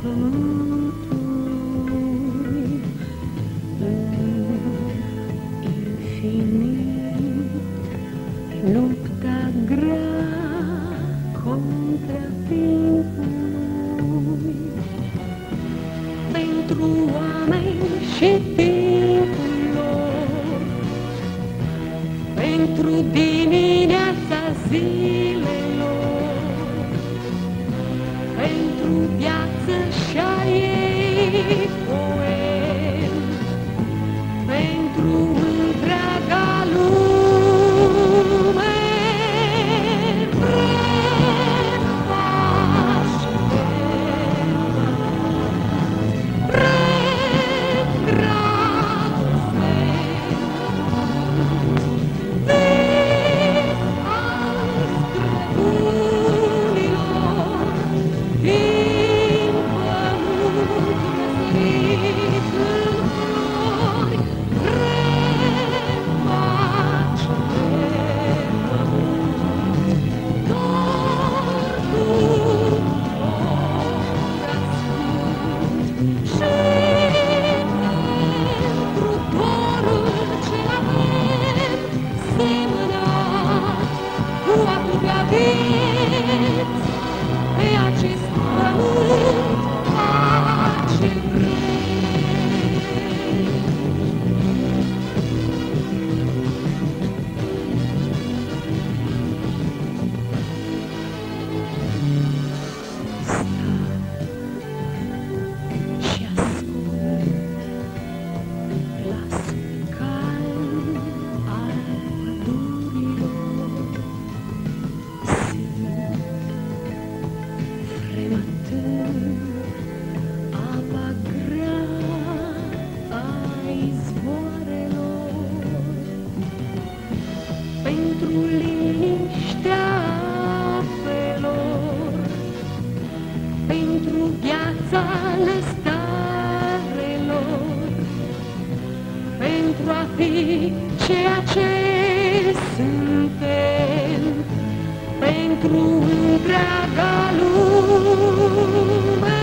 pământului infinit, lupta grea contra timpului, pentru oameni și timpul lor, pentru dimineața zilelor, pentru viață și-a ei poem, pentru întreaga lume. Pe acest pământ pace și ascult glasul calm al pădurilor. Apa grea a izvoarelor, pentru liniștea apelor, pentru viața năstarelor, pentru a fi ceea ce suntem, pentru întreaga lume.